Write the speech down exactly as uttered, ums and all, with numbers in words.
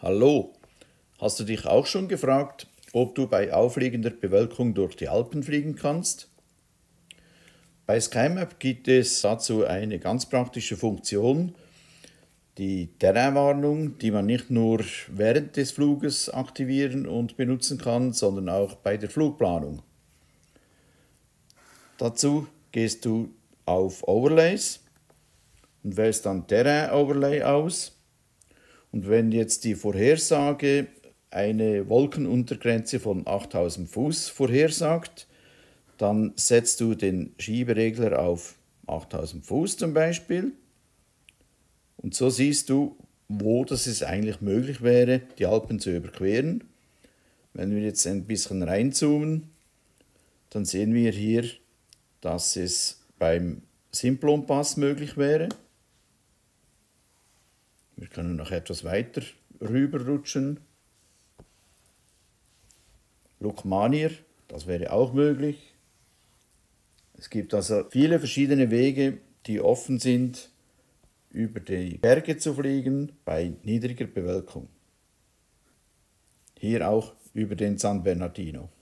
Hallo, hast du dich auch schon gefragt, ob du bei aufliegender Bewölkung durch die Alpen fliegen kannst? Bei SkyMap gibt es dazu eine ganz praktische Funktion, die Terrainwarnung, die man nicht nur während des Fluges aktivieren und benutzen kann, sondern auch bei der Flugplanung. Dazu gehst du auf Overlays und wählst dann Terrain Overlay aus. Und wenn jetzt die Vorhersage eine Wolkenuntergrenze von achttausend Fuß vorhersagt, dann setzt du den Schieberegler auf achttausend Fuß zum Beispiel. Und so siehst du, wo das es eigentlich möglich wäre, die Alpen zu überqueren. Wenn wir jetzt ein bisschen reinzoomen, dann sehen wir hier, dass es beim Simplon-Pass möglich wäre. Wir können noch etwas weiter rüberrutschen. Lukmanir, das wäre auch möglich. Es gibt also viele verschiedene Wege, die offen sind, über die Berge zu fliegen bei niedriger Bewölkung. Hier auch über den San Bernardino.